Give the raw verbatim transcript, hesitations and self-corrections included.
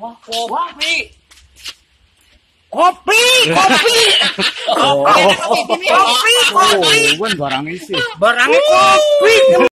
Wah, kopi. Kopi, kopi. Oh, Kopi, kopi. oh, barang isi. Barangnya kopi.